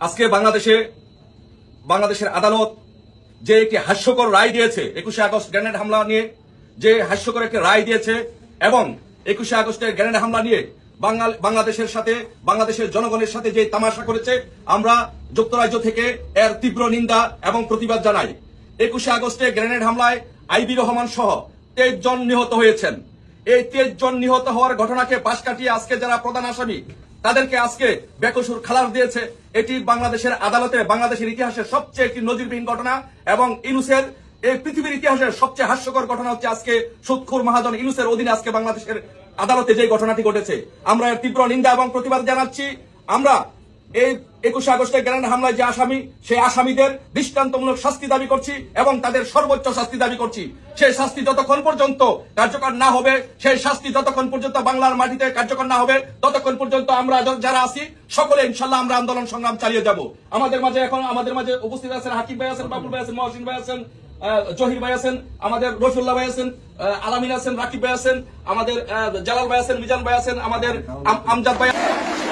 আজকে বাংলাদেশের আদালত যে একটি হাস্যকর রায় দিয়েছে 21শে আগস্ট গ্রেনেড হামলা নিয়ে, যে হাস্যকর একটি রায় দিয়েছে এবং 21শে আগস্টের গ্রেনেড হামলা নিয়ে বাংলাদেশের সাথে, বাংলাদেশের জনগণের সাথে যে তামাশা করেছে, আমরা যুক্তরাজ্য থেকে এর তীব্র নিন্দা এবং প্রতিবাদ জানাই। 21শে আগস্টে গ্রেনেড হামলায় আইবি রহমান সহ 23 জন নিহত হয়েছেন। এই 23 জন নিহত হওয়ার ঘটনাকে পাশ কাটিয়ে আজকে যারা প্রধান আসামি তাদেরকে আজকে বেকসুর খালাস দিয়েছে। এটি বাংলাদেশের আদালতে বাংলাদেশের ইতিহাসের সবচেয়ে একটি নজিরবিহীন ঘটনা এবং ইউনূসের এই পৃথিবীর ইতিহাসের সবচেয়ে হাস্যকর ঘটনা হচ্ছে আজকে সুদখোর মহাজন ইউনূসের অধীনে আজকে বাংলাদেশের আদালতে যে ঘটনাটি ঘটেছে। আমরা এর তীব্র নিন্দা এবং প্রতিবাদ জানাচ্ছি। আমরা এই 21শে আগস্টের গ্রেনেড হামলায় যে আসামি, সেই আসামিদের দৃষ্টান্তমূলক শাস্তি দাবি করছি এবং তাদের সর্বোচ্চ শাস্তি দাবি করছি। সেই শাস্তি যতক্ষণ পর্যন্ত কার্যকর না হবে, সেই শাস্তি যতক্ষণ পর্যন্ত বাংলার মাটিতে কার্যকর না হবে, ততক্ষণ পর্যন্ত আমরা যারা আছি সকলে ইনশাল্লাহ আমরা আন্দোলন সংগ্রাম চালিয়ে যাব। আমাদের মাঝে উপস্থিত আছেন হাকিম ভাই আছেন, বাবুল ভাই আছেন, মহসিন ভাই আছেন, জহির ভাই আছেন, আমাদের রফিউল্লাহ ভাই আছেন, আলামিন আছেন, রাকিব ভাই আছেন, আমাদের জালাল ভাই আছেন, মিজান ভাই আছেন, আমাদের আমজাদ ভাই